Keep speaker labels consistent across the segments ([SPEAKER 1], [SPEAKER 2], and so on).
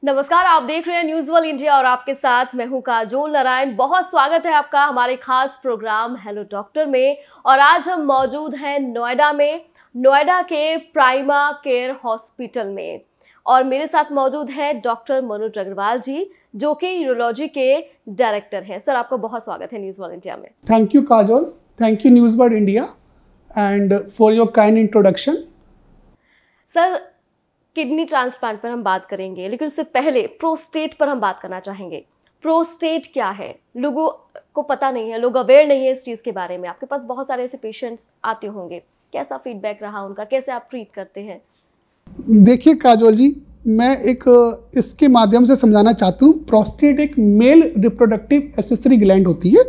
[SPEAKER 1] नमस्कार, आप देख रहे हैं न्यूज़ वर्ल्ड इंडिया और आपके साथ मैं हूं काजोल नारायण। बहुत स्वागत है आपका हमारे खास प्रोग्राम हेलो डॉक्टर में। और आज हम मौजूद हैं नोएडा में, नोएडा के प्राइमा केयर हॉस्पिटल में। और मेरे साथ मौजूद हैं डॉक्टर मनोज अग्रवाल जी, जो कि यूरोलॉजी के डायरेक्टर हैं। सर, आपका बहुत स्वागत है न्यूज़ वर्ल्ड इंडिया में।
[SPEAKER 2] Thank you Kajol, thank you news world India and for your kind introduction.
[SPEAKER 1] Sir, kidney transplant पर हम बात करेंगे, लेकिन उससे पहले प्रोस्टेट पर हम बात करना चाहेंगे। प्रोस्टेट क्या है? लोगों को पता नहीं है, लोग अवेयर नहीं है इस चीज़ के बारे में। आपके पास बहुत सारे ऐसे पेशेंट्स आते होंगे, कैसा फीडबैक रहा उनका, कैसे आप ट्रीट करते हैं?
[SPEAKER 2] देखिए काजोल जी, मैं एक इसके माध्यम से समझाना चाहता हूँ। प्रोस्टेट एक मेल रिप्रोडक्टिव एक्सेसरी ग्लैंड होती है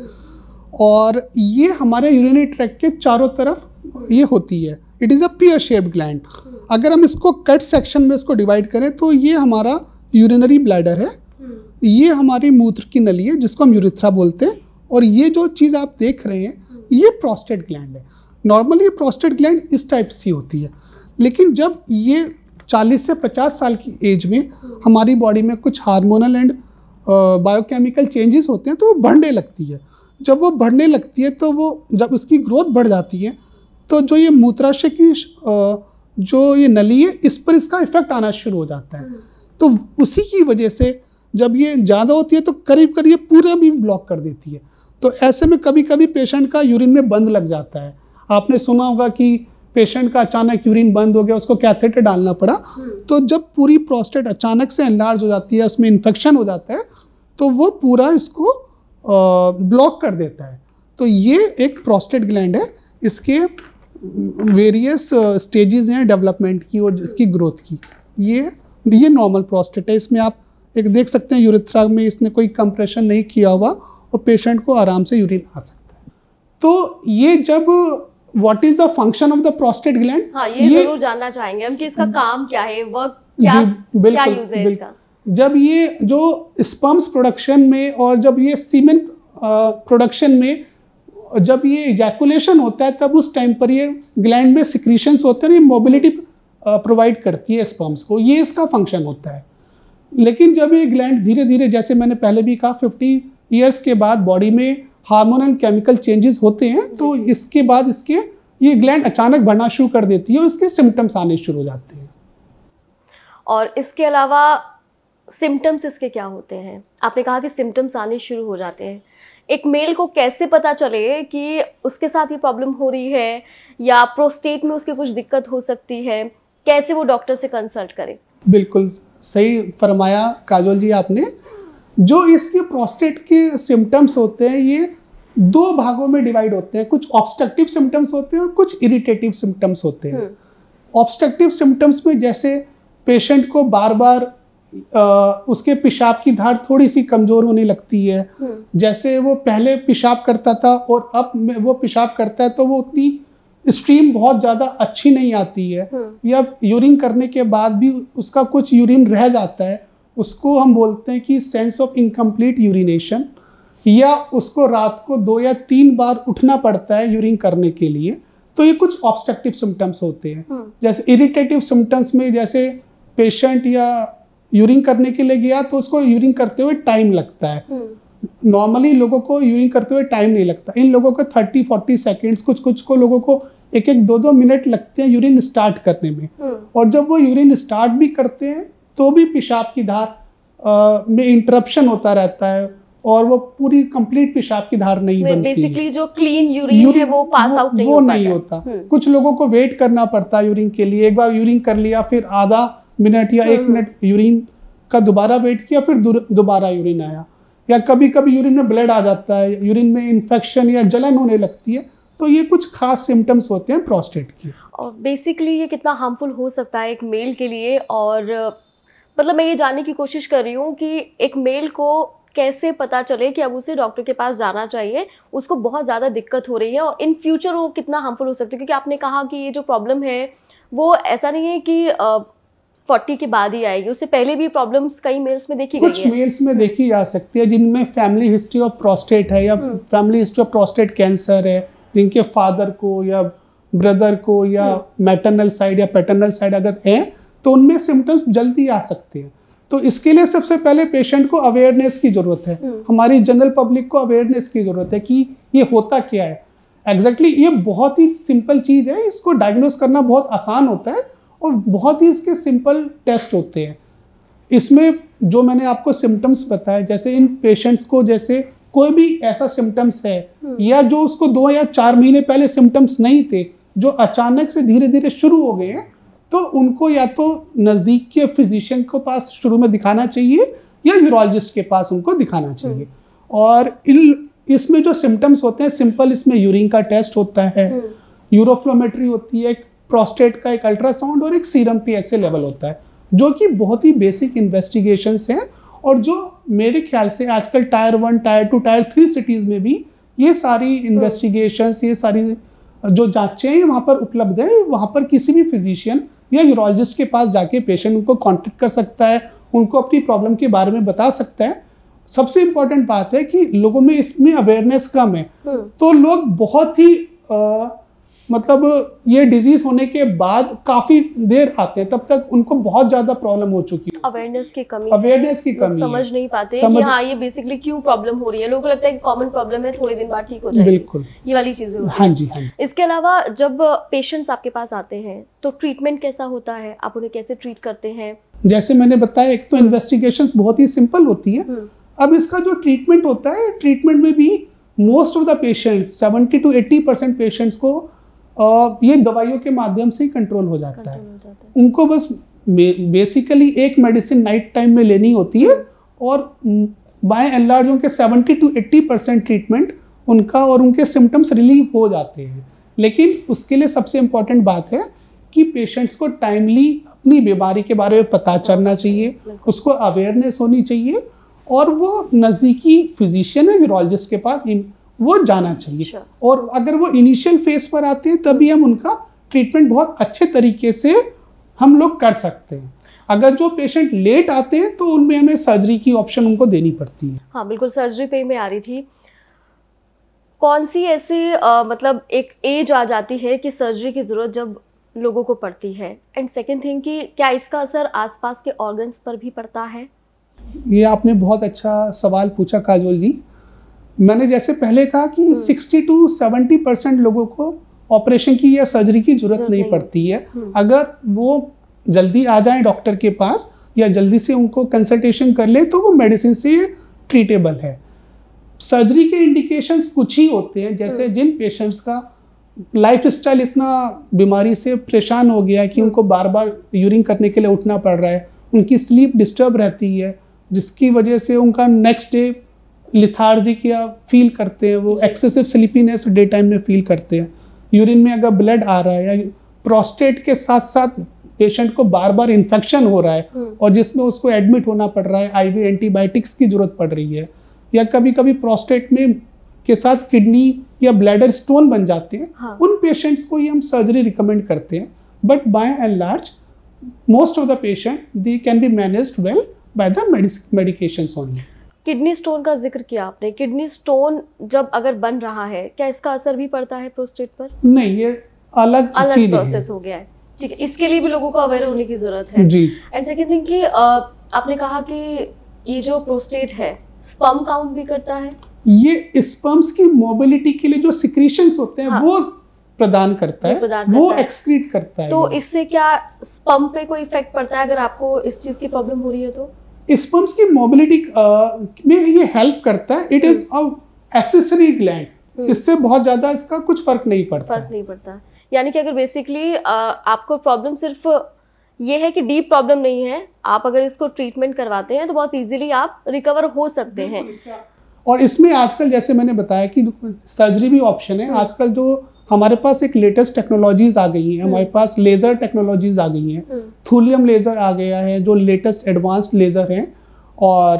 [SPEAKER 2] और ये हमारे यूरिनरी ट्रैक्ट के चारों तरफ ये होती है। It is a pear shaped gland. अगर हम इसको कट सेक्शन में इसको डिवाइड करें तो ये हमारा यूरिनरी ब्लैडर है, ये हमारी मूत्र की नली है जिसको हम यूरिथ्रा बोलते हैं, और ये जो चीज़ आप देख रहे हैं ये प्रोस्टेट ग्लैंड है। नॉर्मली प्रोस्टेट ग्लैंड इस टाइप सी होती है, लेकिन जब ये 40 से 50 साल की एज में हमारी बॉडी में कुछ हार्मोनल एंड बायोकेमिकल चेंजेस होते हैं तो वो बढ़ने लगती है। जब वो बढ़ने लगती है तो वो जब उसकी ग्रोथ बढ़ जाती है तो जो ये मूत्राशय की जो ये नली है इस पर इसका इफेक्ट आना शुरू हो जाता है। तो उसी की वजह से जब ये ज़्यादा होती है तो करीब करीब ये पूरा भी ब्लॉक कर देती है। तो ऐसे में कभी कभी पेशेंट का यूरिन में बंद लग जाता है। आपने सुना होगा कि पेशेंट का अचानक यूरिन बंद हो गया, उसको कैथेटर डालना पड़ा। तो जब पूरी प्रोस्टेट अचानक से एनलार्ज हो जाती है, उसमें इन्फेक्शन हो जाता है, तो वो पूरा इसको ब्लॉक कर देता है। तो ये एक प्रोस्टेट ग्लैंड है। इसके वेरियस स्टेजेस हैं डेवलपमेंट की और इसकी ग्रोथ की। ये नॉर्मल प्रोस्टेट है। इसमें आप एक देख सकते हैं यूरिथ्रा में इसने कोई कंप्रेशन नहीं किया हुआ और पेशेंट को आराम से यूरिन आ सकता है। तो ये जब what is the function of the prostate gland,
[SPEAKER 1] हाँ, ये जरूर जानना चाहेंगे हम कि इसका काम क्या है, वर्क क्या यूज है इसका।
[SPEAKER 2] जब ये जो स्पर्म्स प्रोडक्शन में और जब ये सीमेन प्रोडक्शन में जब ये इजैकुलेशन होता है तब उस टाइम पर ये ग्लैंड में सिक्रीशंस होते हैं, ये मोबिलिटी प्रोवाइड करती है स्पर्म्स को। ये इसका फंक्शन होता है। लेकिन जब ये ग्लैंड धीरे धीरे, जैसे मैंने पहले भी कहा, 50 ईयर्स के बाद बॉडी में हार्मोनल केमिकल चेंजेस होते हैं, तो इसके बाद ये ग्लैंड अचानक बढ़ना शुरू कर देती है और इसके सिम्टम्स आने शुरू हो जाते हैं।
[SPEAKER 1] और इसके अलावा सिम्टम्स इसके क्या होते हैं? आपने कहा कि सिम्टम्स आने शुरू हो जाते हैं। एक मेल को कैसे पता चले कि उसके साथ ये प्रॉब्लम हो रही है या प्रोस्टेट में उसकी कुछ दिक्कत हो सकती है? कैसे वो डॉक्टर से कंसल्ट करे?
[SPEAKER 2] बिल्कुल सही फरमाया काजोल जी आपने। जो इसके प्रोस्टेट के सिम्टम्स होते हैं ये 2 भागों में डिवाइड होते हैं। कुछ ऑब्स्ट्रक्टिव सिम्टम्स होते हैं और कुछ इरिटेटिव सिम्टम्स होते हैं। ऑब्स्ट्रक्टिव सिम्टम्स में जैसे पेशेंट को बार बार उसके पेशाब की धार थोड़ी सी कमजोर होने लगती है। जैसे वो पहले पेशाब करता था और अब वो पेशाब करता है तो वो उतनी स्ट्रीम बहुत ज़्यादा अच्छी नहीं आती है, या यूरिन करने के बाद भी उसका कुछ यूरिन रह जाता है। उसको हम बोलते हैं कि सेंस ऑफ इनकम्प्लीट यूरिनेशन, या उसको रात को 2 या 3 बार उठना पड़ता है यूरिन करने के लिए। तो ये कुछ ऑब्स्ट्रक्टिव सिम्टम्स होते हैं। जैसे इरिटेटिव सिम्टम्स में जैसे पेशेंट या यूरिन करने के लिए गया तो उसको यूरिन करते हुए टाइम लगता है। नॉर्मली लोगों को यूरिन करते हुए टाइम नहीं लगता। इन लोगों को 30-40 सेकेंड्स, कुछ को लोगों को 1-2 मिनट लगते हैं यूरिन स्टार्ट करने में। और जब वो यूरिन स्टार्ट भी करते हैं तो भी पेशाब की धार में इंटरप्शन होता रहता है और वो पूरी कंप्लीट पेशाब की धार नहीं बनती।
[SPEAKER 1] बेसिकली जो क्लीन यूरिन है वो पास आउट नहीं
[SPEAKER 2] होता। कुछ लोगों को वेट करना पड़ता है यूरिन के लिए। एक बार यूरिन कर लिया, फिर आधा मिनट या 1 मिनट यूरिन का दोबारा वेट किया, फिर दोबारा यूरिन आया। या कभी कभी यूरिन में ब्लड आ जाता है, यूरिन में इन्फेक्शन या जलन होने लगती है। तो ये कुछ खास सिम्टम्स होते हैं प्रोस्टेट के।
[SPEAKER 1] और बेसिकली ये कितना हार्मफुल हो सकता है एक मेल के लिए? और मतलब मैं ये जानने की कोशिश कर रही हूँ कि एक मेल को कैसे पता चले कि अब उसे डॉक्टर के पास जाना चाहिए, उसको बहुत ज़्यादा दिक्कत हो रही है और इन फ्यूचर वो कितना हार्मफुल हो सकती है? क्योंकि आपने कहा कि ये जो प्रॉब्लम है वो ऐसा नहीं है कि 40 के बाद ही आएगी, उससे पहले भी प्रॉब्लम्स कई मेल्स में देखी गई है।
[SPEAKER 2] कुछ मेल्स में देखी जा सकती है जिनमें फैमिली हिस्ट्री ऑफ प्रोस्टेट है या family history of prostate cancer है, जिनके फादर को या ब्रदर को या मैटरनल साइड या पैटर्नल साइड अगर है तो उनमें सिम्टम्स जल्दी आ सकते हैं। तो इसके लिए सबसे पहले पेशेंट को अवेयरनेस की ज़रूरत है, हमारी जनरल पब्लिक को अवेयरनेस की ज़रूरत है कि ये होता क्या है एग्जैक्टली। ये बहुत ही सिंपल चीज़ है, इसको डायग्नोस करना बहुत आसान होता है और बहुत ही इसके सिंपल टेस्ट होते हैं। इसमें जो मैंने आपको सिम्टम्स बताए, जैसे इन पेशेंट्स को जैसे कोई भी ऐसा सिम्टम्स है या जो उसको 2 या 4 महीने पहले सिम्टम्स नहीं थे, जो अचानक से धीरे धीरे शुरू हो गए हैं, तो उनको या तो नज़दीक के फिजिशियन के पास शुरू में दिखाना चाहिए या यूरोलॉजिस्ट के पास उनको दिखाना चाहिए। और इसमें जो सिम्टम्स होते हैं सिंपल, इसमें यूरिन का टेस्ट होता है, यूरोफ्लोमेट्री होती है, प्रोस्टेट का एक अल्ट्रासाउंड और एक सीरम PSA लेवल होता है, जो कि बहुत ही बेसिक इन्वेस्टिगेशंस हैं और जो मेरे ख्याल से आजकल टायर 1, टायर 2, टायर 3 सिटीज़ में भी ये सारी इन्वेस्टिगेशंस, ये सारी जो जांचें हैं वहाँ पर उपलब्ध है। वहाँ पर किसी भी फिजिशियन या यूरोलॉजिस्ट के पास जाके पेशेंट उनको कांटेक्ट कर सकता है, उनको अपनी प्रॉब्लम के बारे में बता सकता है। सबसे इम्पोर्टेंट बात है कि लोगों में इसमें अवेयरनेस कम है, तो लोग बहुत ही मतलब ये डिजीज होने के बाद काफी देर आते हैं, तब तक उनको बहुत ज्यादा प्रॉब्लम हो चुकी है।
[SPEAKER 1] अवेयरनेस की कमी समझ नहीं पाते कि हाँ ये बेसिकली क्यों प्रॉब्लम हो रही है। लोगों को लगता है कि कॉमन प्रॉब्लम है, थोड़े दिन बाद ठीक हो जाएगी।
[SPEAKER 2] बिल्कुल,
[SPEAKER 1] ये वाली चीजें होती हैं।
[SPEAKER 2] हाँ जी, हाँ जी।
[SPEAKER 1] इसके अलावा जब पेशेंट्स आपके पास आते हैं तो ट्रीटमेंट कैसा होता है, आप उन्हें कैसे ट्रीट करते हैं?
[SPEAKER 2] जैसे मैंने बताया, एक तो इन्वेस्टिगेशंस बहुत ही सिंपल होती है। अब इसका जो ट्रीटमेंट होता है, ट्रीटमेंट में भी most of the patient 70 to 80% patients को ये दवाइयों के माध्यम से ही कंट्रोल हो जाता है। उनको बस बेसिकली एक मेडिसिन नाइट टाइम में लेनी होती है और बाय एंड लार्ज उनके 70 to 80% ट्रीटमेंट उनका और उनके सिम्टम्स रिलीव हो जाते हैं। लेकिन उसके लिए सबसे इम्पॉर्टेंट बात है कि पेशेंट्स को टाइमली अपनी बीमारी के बारे में पता चलना चाहिए, उसको अवेयरनेस होनी चाहिए और वो नज़दीकी फिजिशियन है यूरोलॉजिस्ट के पास वो जाना चाहिए। और अगर वो इनिशियल फेज पर आते हैं तभी हम उनका ट्रीटमेंट बहुत अच्छे तरीके से हम लोग कर सकते हैं। अगर जो पेशेंट लेट आते हैं तो उनमें हमें सर्जरी की ऑप्शन उनको देनी पड़ती है।
[SPEAKER 1] हाँ बिल्कुल, सर्जरी पे मैं आ रही थी। कौन सी ऐसी मतलब एक एज आ जाती है कि सर्जरी की ज़रूरत जब लोगों को पड़ती है? एंड सेकेंड थिंग कि क्या इसका असर आसपास के ऑर्गन्स पर भी पड़ता है?
[SPEAKER 2] ये आपने बहुत अच्छा सवाल पूछा काजोल जी। मैंने जैसे पहले कहा कि 60 to 70% लोगों को ऑपरेशन की या सर्जरी की जरूरत नहीं पड़ती है, अगर वो जल्दी आ जाएं डॉक्टर के पास या जल्दी से उनको कंसल्टेशन कर ले तो वो मेडिसिन से ट्रीटेबल है। सर्जरी के इंडिकेशंस कुछ ही होते हैं, जैसे जिन पेशेंट्स का लाइफ स्टाइल इतना बीमारी से परेशान हो गया है कि उनको बार बार यूरिन करने के लिए उठना पड़ रहा है, उनकी स्लीप डिस्टर्ब रहती है जिसकी वजह से उनका नेक्स्ट डे लिथार्जिक या फील करते हैं, वो एक्सेसिव स्लीपीनेस डे टाइम में फील करते हैं। यूरिन में अगर ब्लड आ रहा है या प्रोस्टेट के साथ साथ पेशेंट को बार बार इन्फेक्शन हो रहा है और जिसमें उसको एडमिट होना पड़ रहा है, IV एंटीबायोटिक्स की जरूरत पड़ रही है, या कभी कभी प्रोस्टेट में के साथ किडनी या ब्लैडर स्टोन बन जाते हैं, हाँ। उन पेशेंट्स को ही हम सर्जरी रिकमेंड करते हैं। But by and large most of the patient they can be managed well by the medications only.
[SPEAKER 1] Kidney stone का जिक्र किया आपने। किडनी स्टोन जब अगर बन रहा है, क्या इसका असर भी पड़ता है प्रोस्टेट पर?
[SPEAKER 2] नहीं, ये अलग चीज
[SPEAKER 1] प्रोसेस हो गया है। ठीक है, इसके लिए भी लोगों को अवेयर होने की जरूरत है
[SPEAKER 2] जी।
[SPEAKER 1] एंड सेकंड थिंग कि आपने कहा कि ये जो प्रोस्टेट है स्पर्म काउंट भी करता है।
[SPEAKER 2] ये स्पर्म्स की मोबिलिटी के लिए जो सिक्रीशंस होते हैं, हाँ। वो प्रदान करता है, वो एक्सक्रीट करता है।
[SPEAKER 1] तो इससे क्या स्पर्म पे कोई इफेक्ट पड़ता है अगर आपको इस चीज की प्रॉब्लम हो रही है तो?
[SPEAKER 2] स्पर्म्स की मोबिलिटी में ये हेल्प करता है। इट इज एक्सेसरी ग्लैंड, इससे बहुत ज्यादा इसका कुछ फर्क नहीं पड़ता।
[SPEAKER 1] यानी कि अगर बेसिकली आपको प्रॉब्लम सिर्फ ये है कि डीप प्रॉब्लम नहीं है, आप अगर इसको ट्रीटमेंट करवाते हैं तो बहुत इजीली आप रिकवर हो सकते हैं।
[SPEAKER 2] और इसमें आजकल जैसे मैंने बताया कि सर्जरी भी ऑप्शन है। आजकल जो हमारे पास एक लेटेस्ट टेक्नोलॉजीज आ गई हैं, हमारे पास लेज़र टेक्नोलॉजीज आ गई हैं, थूलियम लेज़र आ गया है जो लेटेस्ट एडवांस्ड लेज़र हैं, और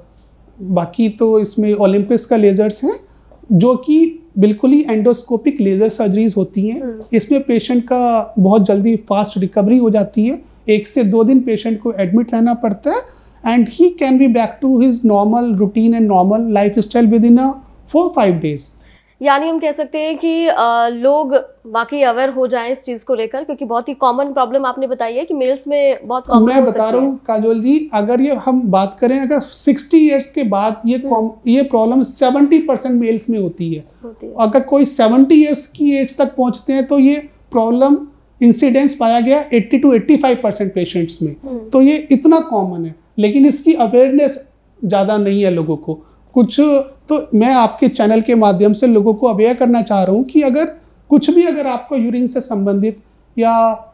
[SPEAKER 2] बाकी तो इसमें ओलंपस का लेज़र्स हैं जो कि बिल्कुल ही एंडोस्कोपिक लेज़र सर्जरीज होती हैं। इसमें पेशेंट का बहुत जल्दी फास्ट रिकवरी हो जाती है। 1 से 2 दिन पेशेंट को एडमिट रहना पड़ता है and he can be back to his normal routine and normal life style within 4-5 days।
[SPEAKER 1] यानी हम कह सकते हैं कि लोग वाकई अवेयर हो जाएं इस चीज़ को लेकर, क्योंकि बहुत ही कॉमन प्रॉब्लम आपने बताई है कि मेल्स में बहुत कॉमन
[SPEAKER 2] मैं बता रहा हूँ काजोल जी, अगर ये हम बात करें अगर 60 इयर्स के बाद ये प्रॉब्लम 70% मेल्स में होती है। अगर कोई 70 इयर्स की एज तक पहुंचते हैं तो ये प्रॉब्लम इंसिडेंस पाया गया 80 to 85% पेशेंट्स में। तो ये इतना कॉमन है, लेकिन इसकी अवेयरनेस ज़्यादा नहीं है लोगों को। कुछ तो मैं आपके चैनल के माध्यम से लोगों को अवेयर करना चाह रहा हूँ कि अगर कुछ भी अगर आपको यूरिन से संबंधित या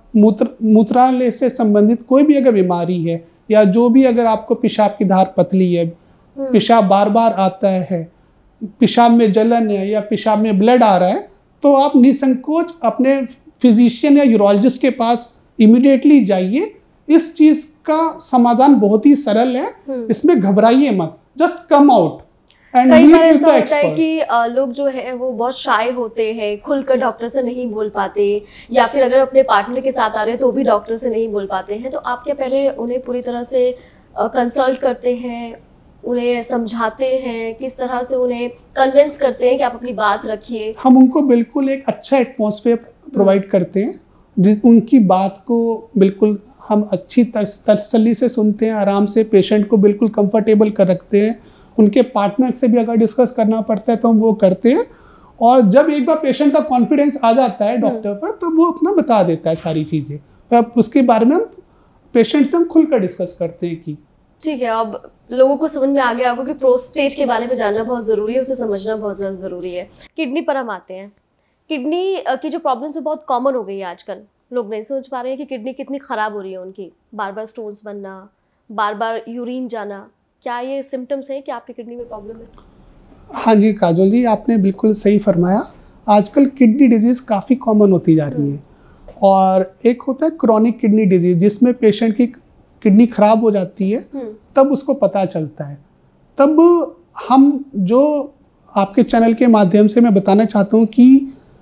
[SPEAKER 2] मूत्रालय से संबंधित कोई भी अगर बीमारी है, या जो भी अगर आपको पेशाब की धार पतली है, पेशाब बार बार आता है, पेशाब में जलन है या पेशाब में ब्लड आ रहा है, तो आप निसंकोच अपने फिजिशियन या यूरोलॉजिस्ट के पास इमीडिएटली जाइए। इस चीज़ का समाधान बहुत ही सरल है, इसमें घबराइए मत, जस्ट कम आउट।
[SPEAKER 1] कई बार ऐसा होता है कि लोग जो है वो बहुत शाय होते हैं, खुलकर डॉक्टर से नहीं बोल पाते, या फिर अगर अपने पार्टनर के साथ आ रहे हैं तो भी डॉक्टर से नहीं बोल पाते हैं। तो आप क्या पहले उन्हें पूरी तरह से कंसल्ट करते हैं, उन्हें समझाते हैं, किस तरह से उन्हें कन्विंस करते हैं कि आप अपनी बात रखिए? हम
[SPEAKER 2] उनको बिल्कुल एक अच्छा एटमॉस्फेयर प्रोवाइड करते हैं, उनकी बात को बिल्कुल हम अच्छी तसल्ली से सुनते हैं, आराम से पेशेंट को बिल्कुल कंफर्टेबल कर रखते हैं। उनके पार्टनर से भी अगर डिस्कस करना पड़ता है तो हम वो करते हैं। और जब एक बार पेशेंट का कॉन्फिडेंस आ जाता है डॉक्टर पर, तो वो अपना बता देता है सारी चीज़ें, अब उसके बारे में हम पेशेंट से हम खुलकर डिस्कस करते हैं कि
[SPEAKER 1] ठीक है। अब लोगों को समझ में आ गया आपको कि प्रोस्टेट के बारे में जानना बहुत ज़रूरी है, उसे समझना बहुत ज़्यादा ज़रूरी है। किडनी पर हम आते हैं। किडनी की जो प्रॉब्लम्स है बहुत कॉमन हो गई है आजकल। लोग नहीं समझ पा रहे हैं कि किडनी कितनी ख़राब हो रही है उनकी, बार बार स्टोन्स बनना, बार बार यूरिन जाना। क्या ये सिम्टम्स हैं कि आपकी किडनी में प्रॉब्लम है?
[SPEAKER 2] हाँ जी काजोल जी, आपने बिल्कुल सही फरमाया। आजकल किडनी डिजीज़ काफ़ी कॉमन होती जा रही है। और एक होता है क्रॉनिक किडनी डिजीज़, जिसमें पेशेंट की किडनी खराब हो जाती है, तब उसको पता चलता है। तब हम जो आपके चैनल के माध्यम से मैं बताना चाहता हूँ कि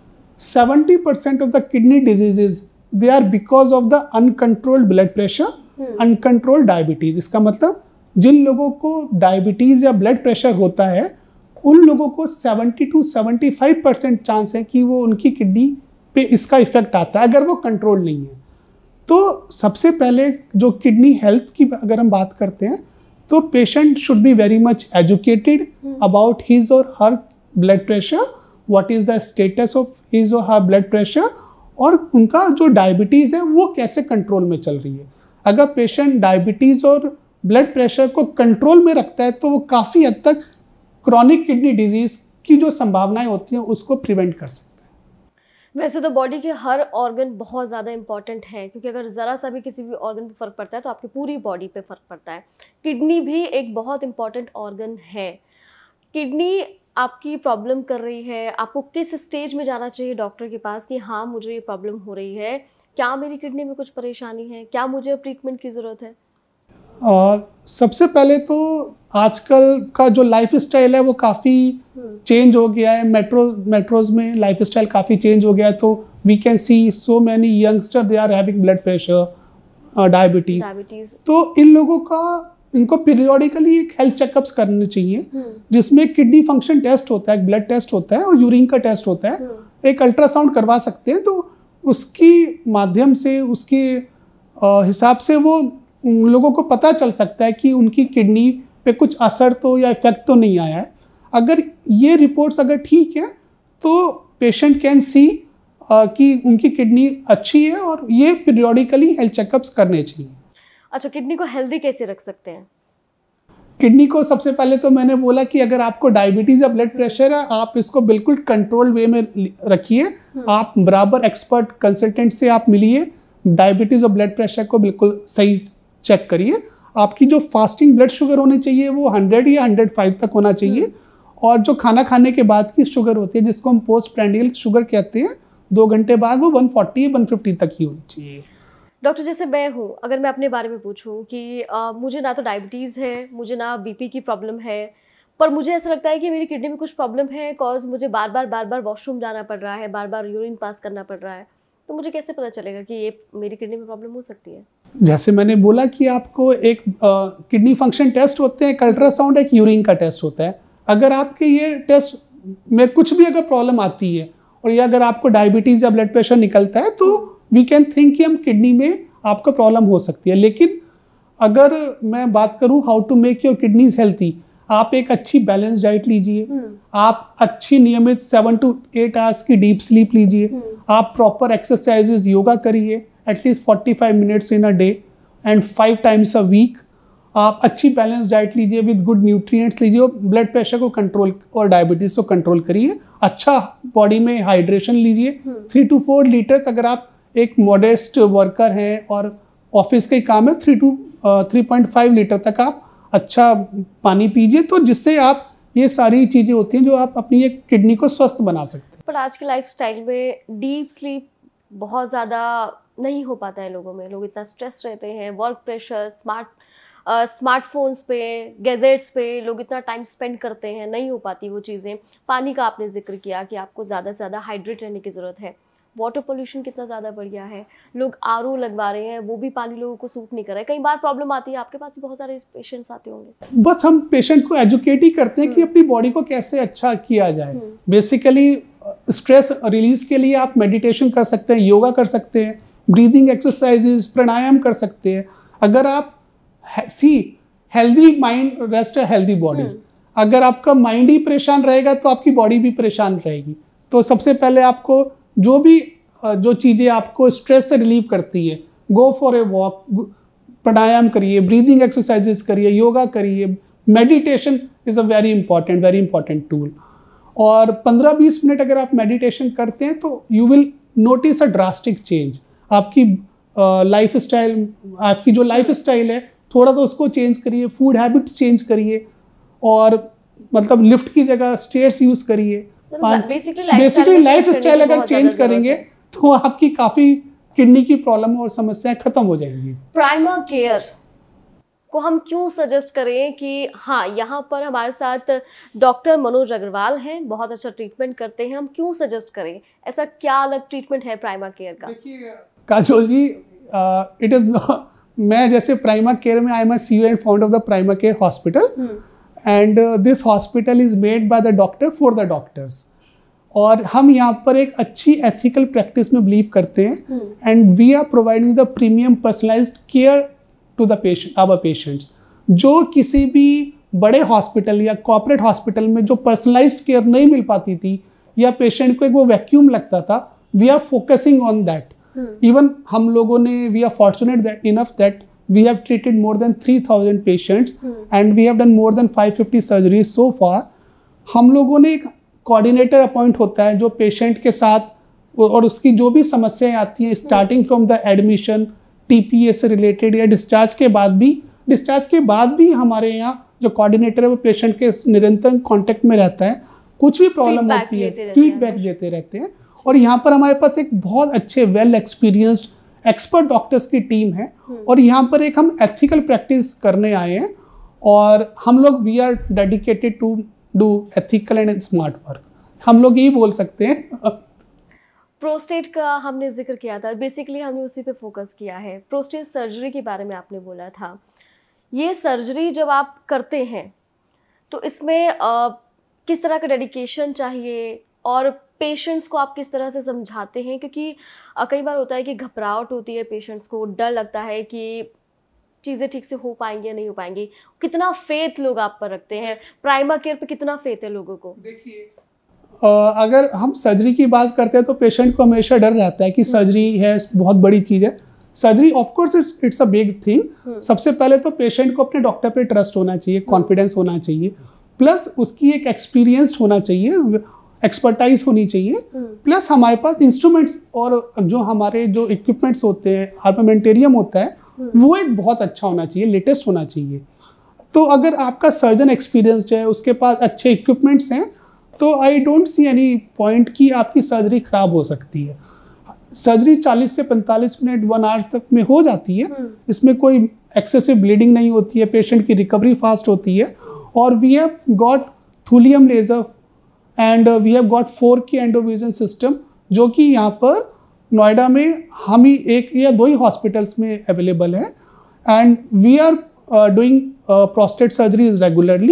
[SPEAKER 2] 70% of the kidney diseases they are because of the uncontrolled blood pressure, uncontrolled diabetes. इसका मतलब जिन लोगों को डायबिटीज या ब्लड प्रेशर होता है, उन लोगों को 70 to 75% चांस है कि वो उनकी किडनी पे इसका इफेक्ट आता है, अगर वो कंट्रोल नहीं है। तो सबसे पहले जो किडनी हेल्थ की अगर हम बात करते हैं, तो patient should be very much educated about his or her blood pressure, what is the status of his or her blood pressure, और उनका जो डायबिटीज़ है वो कैसे कंट्रोल में चल रही है। अगर पेशेंट डायबिटीज़ और ब्लड प्रेशर को कंट्रोल में रखता है, तो वो काफ़ी हद तक क्रॉनिक किडनी डिजीज़ की जो संभावनाएं होती हैं उसको प्रिवेंट कर सकता है।
[SPEAKER 1] वैसे तो बॉडी के हर ऑर्गन बहुत ज़्यादा इंपॉर्टेंट है, क्योंकि अगर ज़रा सा भी किसी भी ऑर्गन पे फ़र्क पड़ता है तो आपकी पूरी बॉडी पे फ़र्क पड़ता है। किडनी भी एक बहुत इंपॉर्टेंट ऑर्गन है। किडनी आपकी प्रॉब्लम कर रही है, आपको किस स्टेज में जाना चाहिए डॉक्टर के पास कि हाँ मुझे ये प्रॉब्लम हो रही है, क्या मेरी किडनी में कुछ परेशानी है, क्या मुझे अब ट्रीटमेंट की ज़रूरत है?
[SPEAKER 2] सबसे पहले तो आजकल का जो लाइफ स्टाइल है वो काफ़ी चेंज हो गया है। मेट्रोज में लाइफ स्टाइल काफ़ी चेंज हो गया है, तो we can see so many youngster they are having blood pressure, diabetes. तो इन लोगों का इनको पीरियोडिकली एक हेल्थ चेकअप्स करने चाहिए, जिसमें किडनी फंक्शन टेस्ट होता है, ब्लड टेस्ट होता है और यूरिन का टेस्ट होता है। एक अल्ट्रासाउंड करवा सकते हैं, तो उसकी माध्यम से उसके हिसाब से वो उन लोगों को पता चल सकता है कि उनकी किडनी पे कुछ असर तो या इफेक्ट तो नहीं आया है। अगर ये रिपोर्ट्स अगर ठीक है तो पेशेंट कैन सी कि उनकी किडनी अच्छी है, और ये पीरियोडिकली हेल्थ चेकअप्स करने चाहिए।
[SPEAKER 1] अच्छा, किडनी को हेल्दी कैसे रख सकते हैं?
[SPEAKER 2] किडनी को सबसे पहले तो मैंने बोला कि अगर आपको डायबिटीज़ या ब्लड प्रेशर है, आप इसको बिल्कुल कंट्रोल वे में रखिए। आप बराबर एक्सपर्ट कंसल्टेंट से आप मिलिए, डायबिटीज़ और ब्लड प्रेशर को बिल्कुल सही चेक करिए। आपकी जो फास्टिंग ब्लड शुगर होनी चाहिए वो 100 या 105 तक होना चाहिए, और जो खाना खाने के बाद की शुगर होती है जिसको हम पोस्ट प्रैंडियल शुगर कहते हैं, 2 घंटे बाद वो 140-150 तक ही होनी चाहिए।
[SPEAKER 1] डॉक्टर, जैसे मैं हूँ, अगर मैं अपने बारे में पूछूं कि मुझे ना तो डायबिटीज़ है, मुझे ना बीपी की प्रॉब्लम है, पर मुझे ऐसा लगता है कि मेरी किडनी में कुछ प्रॉब्लम है, कॉज मुझे बार बार वॉशरूम जाना पड़ रहा है, बार बार यूरिन पास करना पड़ रहा है, तो मुझे कैसे पता चलेगा कि ये मेरी किडनी में प्रॉब्लम हो सकती है?
[SPEAKER 2] जैसे मैंने बोला कि आपको एक किडनी फंक्शन टेस्ट होते हैं, एक अल्ट्रासाउंड, एक यूरिन का टेस्ट होता है। अगर आपके ये टेस्ट में कुछ भी अगर प्रॉब्लम आती है और या अगर आपको डायबिटीज़ या ब्लड प्रेशर निकलता है तो वी कैन थिंक कि हम किडनी में आपका प्रॉब्लम हो सकती है। लेकिन अगर मैं बात करूं how to make your kidneys healthy, आप एक अच्छी बैलेंस डाइट लीजिए, आप अच्छी नियमित 7 to 8 आवर्स की डीप स्लीप लीजिए, आप प्रॉपर एक्सरसाइजेज योगा करिए at least 45 minutes in a day and 5 times a week। आप अच्छी बैलेंस डाइट लीजिए विद गुड न्यूट्रिएंट्स लीजिए और ब्लड प्रेशर को कंट्रोल और डायबिटीज़ को कंट्रोल करिए। अच्छा बॉडी में हाइड्रेशन लीजिए 3 to 4 लीटर्स। अगर आप एक मॉडेस्ट वर्कर हैं और ऑफिस के काम है 3.5 लीटर तक आप अच्छा पानी पीजिए, तो जिससे आप ये सारी चीज़ें होती हैं जो आप अपनी एक किडनी को स्वस्थ बना सकते हैं।
[SPEAKER 1] पर आज के लाइफस्टाइल में डीप स्लीप बहुत ज़्यादा नहीं हो पाता है लोगों में। लोग इतना स्ट्रेस रहते हैं, वर्क प्रेशर, स्मार्टफोन्स पे, गैजेट्स पे लोग इतना टाइम स्पेंड करते हैं, नहीं हो पाती वो चीज़ें। पानी का आपने जिक्र किया कि आपको ज़्यादा से ज़्यादा हाइड्रेट रहने की ज़रूरत है। वाटर पोल्यूशन कितना ज़्यादा बढ़ गया है, लोग आरओ लगवा रहे हैं, वो भी पानी लोगों को सूट नहीं कर रहा है। कई बार प्रॉब्लम आती है, आपके पास भी बहुत सारे पेशेंट्स आते होंगे।
[SPEAKER 2] बस हम पेशेंट्स को एजुकेट ही करते हैं कि अपनी बॉडी को कैसे अच्छा किया जाए। बेसिकली स्ट्रेस रिलीज के लिए आप मेडिटेशन कर सकते हैं, योगा कर सकते हैं, ब्रीदिंग एक्सरसाइजेज, प्राणायाम कर सकते हैं। अगर आप हेल्दी माइंड रेस्ट है हेल्दी बॉडी। अगर आपका माइंड ही परेशान रहेगा तो आपकी बॉडी भी परेशान रहेगी। तो सबसे पहले आपको जो चीज़ें आपको स्ट्रेस से रिलीव करती है, गो फॉर ए वॉक, प्राणायाम करिए, ब्रीदिंग एक्सरसाइजेस करिए, योगा करिए। Meditation is a very important tool. और 15-20 मिनट अगर आप मेडिटेशन करते हैं तो you will notice a drastic change. आपकी जो लाइफ स्टाइल है थोड़ा तो उसको चेंज करिए, फूड हैबिट्स चेंज करिए और मतलब लिफ्ट की जगह स्टेयर्स यूज़ करिए। बेसिकली लाइफ स्टाइल अगर चेंज करेंगे तो आपकी काफ़ी किडनी की प्रॉब्लम और समस्याएं खत्म हो जाएंगी।
[SPEAKER 1] प्राइमा केयर को हम क्यों सजेस्ट करें कि हाँ, यहाँ पर हमारे साथ डॉक्टर मनोज अग्रवाल हैं, बहुत अच्छा ट्रीटमेंट करते हैं, हम क्यों सजेस्ट करें? ऐसा क्या अलग ट्रीटमेंट है प्राइमा केयर का?
[SPEAKER 2] देखिए काजोल जी, इट इज़ मैं जैसे प्राइमा केयर में I am CEO and founder of the Prima care hospital and this hospital is made by the doctor for the doctors. और हम यहाँ पर एक अच्छी एथिकल प्रैक्टिस में बिलीव करते हैं and we are providing the premium personalised care to the our patients. जो किसी भी बड़े हॉस्पिटल या कॉर्पोरेट हॉस्पिटल में जो पर्सनलाइज्ड केयर नहीं मिल पाती थी या पेशेंट को एक वो वैक्यूम लगता था, we are focusing on that. Even हम लोगों ने we are fortunate enough that we have treated more than 3,000 patients and we have done more than 550 surgeries so far। हम लोगों ने एक कोऑर्डिनेटर अपॉइंट होता है जो पेशेंट के साथ और उसकी जो भी समस्याएं आती हैं starting from the admission, TPA से रिलेटेड या डिस्चार्ज के बाद भी हमारे यहाँ जो कोऑर्डिनेटर है वो पेशेंट के निरंतर कांटेक्ट में रहता है। कुछ भी प्रॉब्लम होती है फीडबैक देते रहते हैं। और यहाँ पर हमारे पास एक बहुत अच्छे वेल एक्सपीरियंस्ड एक्सपर्ट डॉक्टर्स की टीम है और यहाँ पर एक हम एथिकल प्रैक्टिस करने आए हैं और हम लोग we are dedicated to do ethical and smart work. हम लोग यही बोल सकते हैं।
[SPEAKER 1] प्रोस्टेट का हमने जिक्र किया था, बेसिकली हमने उसी पे फोकस किया है। प्रोस्टेट सर्जरी के बारे में आपने बोला था, ये सर्जरी जब आप करते हैं तो इसमें किस तरह का डेडिकेशन चाहिए और पेशेंट्स को आप किस तरह से समझाते हैं? क्योंकि कई बार होता है कि घबराहट होती है, पेशेंट्स को डर लगता है कि चीज़ें ठीक से हो पाएंगी या नहीं हो पाएंगी। कितना फेथ लोग आप पर रखते हैं? प्राइमा केयर पे कितना फेथ है लोगों को?
[SPEAKER 2] देखिए अगर हम सर्जरी की बात करते हैं तो पेशेंट को हमेशा डर रहता है कि सर्जरी है, बहुत बड़ी चीज़ है। Surgery of course it's a big thing. सबसे पहले तो पेशेंट को अपने डॉक्टर पे ट्रस्ट होना चाहिए, कॉन्फिडेंस होना चाहिए, प्लस उसकी एक एक्सपीरियंस्ड होना चाहिए, एक्सपर्टाइज होनी चाहिए, प्लस हमारे पास इंस्ट्रूमेंट्स और जो हमारे जो इक्विपमेंट्स होते हैं, आर्मामेंटेरियम होता है, वो एक बहुत अच्छा होना चाहिए, लेटेस्ट होना चाहिए। तो अगर आपका सर्जन एक्सपीरियंस्ड है, उसके पास अच्छे इक्विपमेंट्स हैं, तो I don't see any point कि आपकी सर्जरी खराब हो सकती है। सर्जरी 40 से 45 मिनट 1 आवर तक में हो जाती है। इसमें कोई एक्सेसिव ब्लीडिंग नहीं होती है, पेशेंट की रिकवरी फास्ट होती है। और we have got thulium laser and we have got 4K endovision system, जो कि यहाँ पर नोएडा में हम ही 1 या 2 ही हॉस्पिटल्स में अवेलेबल है। And we are doing prostate surgeries regularly.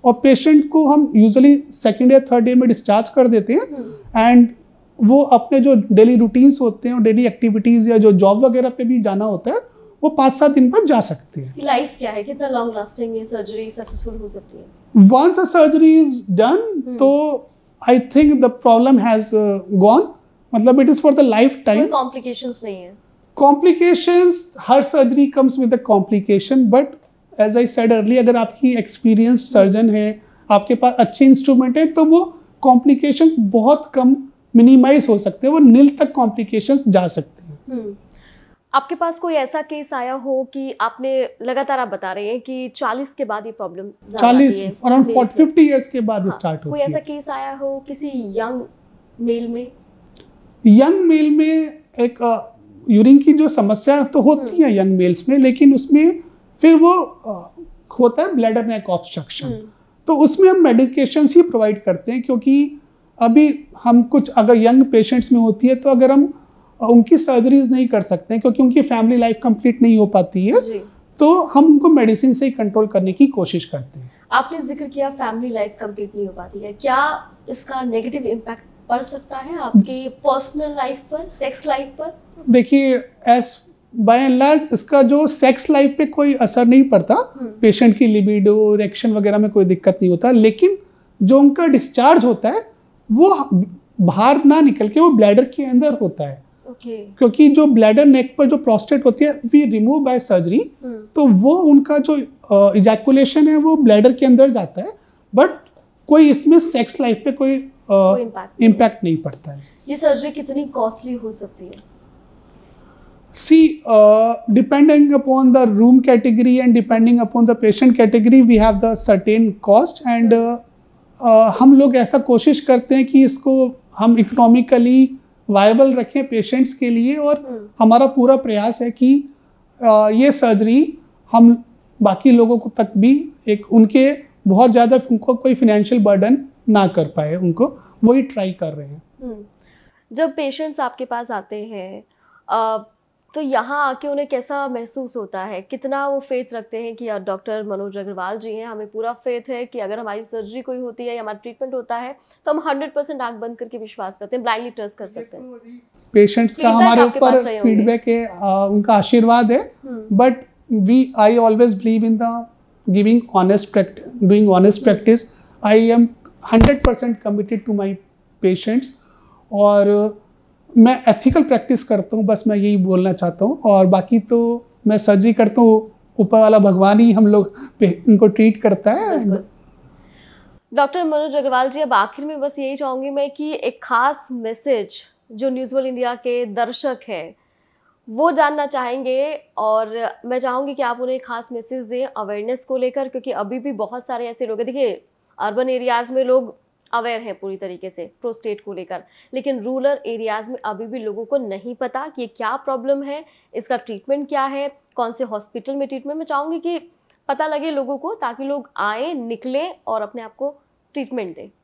[SPEAKER 2] और पेशेंट को हम यूजुअली सेकेंड या थर्ड डे में डिस्चार्ज कर देते हैं एंड वो अपने जो डेली रूटीन्स होते हैं और डेली एक्टिविटीज़ या जो जॉब वगैरह पे भी जाना होता है वो 5-7 दिन बाद जा सकते हैं।
[SPEAKER 1] इसकी लाइफ क्या है, कितना लॉन्ग लास्टिंग ये सर्जरी सक्सेसफुल हो सकती है?
[SPEAKER 2] Once a surgery is done तो I think the problem has gone, मतलब it is for the life time.
[SPEAKER 1] Complications नहीं है?
[SPEAKER 2] कॉम्प्लिकेशंस, हर surgery comes with a complication, but as I said early, अगर आपकी एक्सपीरियंस्ड सर्जन है, आपके पास अच्छे इंस्ट्रूमेंट है, तो वो कॉम्प्लिकेशंस बहुत कम मिनिमाइज हो सकते हैं, वो नील तक कॉम्प्लिकेशंस जा सकते हैं।
[SPEAKER 1] आपके पास कोई ऐसा केस आया हो कि आपने लगातार, आप बता रहे हैं कि 40 के बाद ये प्रॉब्लम
[SPEAKER 2] 40 अराउंड 40-50 इयर्स के बाद स्टार्ट होती है।
[SPEAKER 1] कोई ऐसा केस आया हो किसी यंग मेल में?
[SPEAKER 2] यंग मेल में एक यूरिन की जो समस्या तो होती है यंग मेल्स में, लेकिन उसमें फिर वो होता है ब्लैडर नेक ऑब्स्ट्रक्शन, तो उसमें हम मेडिकेशंस ही प्रोवाइड करते हैं, क्योंकि अभी हम कुछ अगर यंग पेशेंट्स में होती है तो अगर हम उनकी सर्जरीज नहीं कर सकते हैं क्योंकि उनकी फैमिली लाइफ कंप्लीट नहीं हो पाती है, तो हम उनको मेडिसिन से ही कंट्रोल करने की कोशिश करते हैं।
[SPEAKER 1] आपने जिक्र किया फैमिली लाइफ कंप्लीट नहीं हो पाती है, क्या इसका नेगेटिव इम्पैक्ट पड़ सकता है आपकी पर्सनल लाइफ पर, सेक्स लाइफ पर?
[SPEAKER 2] देखिए, एज बाय एंड लार्ज इसका जो सेक्स लाइफ पे कोई असर नहीं पड़ता, पेशेंट की लिबिडो, इरेक्शन वगैरह में कोई दिक्कत नहीं होता, लेकिन जो उनका डिस्चार्ज होता है वो बाहर ना निकल के वो ब्लैडर के अंदर होता है। क्योंकि जो ब्लैडर नेक पर जो प्रोस्टेट होती है वी रिमूव बाय सर्जरी, तो वो उनका जो इजैकुलेशन है वो ब्लैडर के अंदर जाता है, बट कोई इसमें सेक्स लाइफ पे कोई इम्पैक्ट नहीं पड़ता है।
[SPEAKER 1] ये सर्जरी कितनी कॉस्टली हो सकती है?
[SPEAKER 2] See, depending upon the room category and depending upon the patient category, we have the certain cost and हम लोग ऐसा कोशिश करते हैं कि इसको हम इकोनॉमिकली वायबल रखें पेशेंट्स के लिए, और हमारा पूरा प्रयास है कि ये सर्जरी हम बाकी लोगों को तक भी एक उनके बहुत ज़्यादा उनको कोई फिनेंशियल बर्डन ना कर पाए, उनको वही ट्राई कर रहे हैं।
[SPEAKER 1] जब पेशेंट्स आपके पास आते हैं तो यहाँ आके उन्हें कैसा महसूस होता है? कितना वो फेथ रखते हैं कि डॉक्टर मनोज अग्रवाल जी हैं, हमें पूरा फेथ है कि अगर हमारी सर्जरी कोई होती है या हमारा ट्रीटमेंट होता है तो हम 100% आँख बंद करके विश्वास करते हैं, ब्लाइंडली ट्रस्ट कर सकते हैं।
[SPEAKER 2] पेशेंट्स का हमारे ऊपर फीडबैक है, उनका आशीर्वाद है, but I always believe in the giving honest practice, doing honest practice. I am 100% committed to my patients और मैं एथिकल प्रैक्टिस करता हूँ, बस मैं यही बोलना चाहता हूँ। और बाकी तो मैं सर्जरी करता हूँ, ऊपर वाला भगवान ही हम लोग इनको ट्रीट करता है।
[SPEAKER 1] डॉक्टर मनोज अग्रवाल जी, अब आखिर में बस यही चाहूँगी मैं कि एक खास मैसेज जो न्यूज़ वर्ल्ड इंडिया के दर्शक हैं वो जानना चाहेंगे, और मैं चाहूँगी कि आप उन्हें खास मैसेज दें अवेयरनेस को लेकर, क्योंकि अभी भी बहुत सारे ऐसे लोग हैं, देखिए अर्बन एरियाज़ में लोग अवेयर है पूरी तरीके से प्रोस्टेट को लेकर, लेकिन रूरल एरियाज़ में अभी भी लोगों को नहीं पता कि ये क्या प्रॉब्लम है, इसका ट्रीटमेंट क्या है, कौन से हॉस्पिटल में ट्रीटमेंट। मैं चाहूँगी कि पता लगे लोगों को, ताकि लोग आए, निकलें और अपने आप को ट्रीटमेंट दें।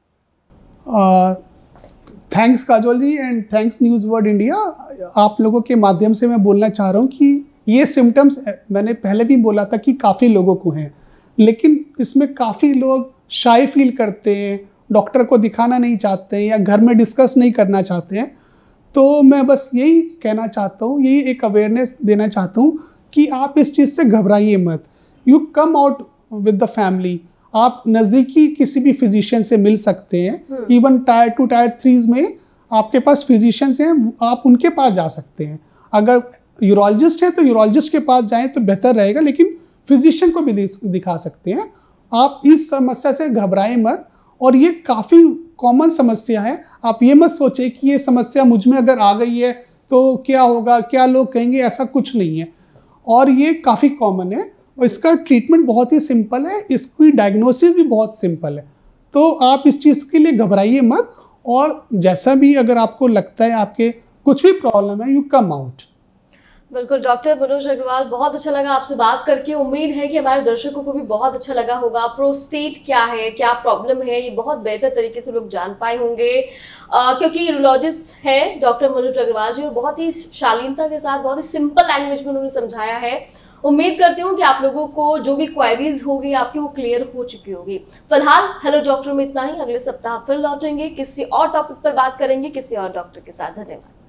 [SPEAKER 2] Thanks Kajol ji and thanks news world India. आप लोगों के माध्यम से मैं बोलना चाह रहा हूँ कि ये सिम्टम्स मैंने पहले भी बोला था कि काफ़ी लोगों को हैं, लेकिन इसमें काफ़ी लोग शाय फील करते हैं, डॉक्टर को दिखाना नहीं चाहते हैं या घर में डिस्कस नहीं करना चाहते हैं। तो मैं बस यही कहना चाहता हूँ, यही एक अवेयरनेस देना चाहता हूँ कि आप इस चीज़ से घबराइए मत। You come out with the family. आप नज़दीकी किसी भी फिजिशियन से मिल सकते हैं, इवन टायर 2 टायर 3 में आपके पास फिजिशियंस हैं, आप उनके पास जा सकते हैं। अगर यूरोलॉजिस्ट है तो यूरोलॉजिस्ट के पास जाएं तो बेहतर रहेगा, लेकिन फिजिशियन को भी दिखा सकते हैं। आप इस समस्या से घबराएं मत, और ये काफ़ी कॉमन समस्या है। आप ये मत सोचें कि ये समस्या मुझ में अगर आ गई है तो क्या होगा, क्या लोग कहेंगे, ऐसा कुछ नहीं है। और ये काफ़ी कॉमन है और इसका ट्रीटमेंट बहुत ही सिंपल है, इसकी डायग्नोसिस भी बहुत सिंपल है। तो आप इस चीज़ के लिए घबराइए मत, और जैसा भी अगर आपको लगता है आपके कुछ भी प्रॉब्लम है, यू कम आउट।
[SPEAKER 1] बिल्कुल डॉक्टर मनोज अग्रवाल, बहुत अच्छा लगा आपसे बात करके। उम्मीद है कि हमारे दर्शकों को भी बहुत अच्छा लगा होगा। प्रोस्टेट क्या है, क्या प्रॉब्लम है, ये बहुत बेहतर तरीके से लोग जान पाए होंगे, क्योंकि यूरोलॉजिस्ट हैं डॉक्टर मनोज अग्रवाल जी, और बहुत ही शालीनता के साथ, बहुत ही सिंपल लैंग्वेज में उन्होंने समझाया है। उम्मीद करती हूँ कि आप लोगों को जो भी क्वेरीज होगी आपकी वो क्लियर हो चुकी होगी। फिलहाल हेलो डॉक्टर में इतना ही। अगले सप्ताह फिर लौटेंगे, किसी और टॉपिक पर बात करेंगे किसी और डॉक्टर के साथ। धन्यवाद।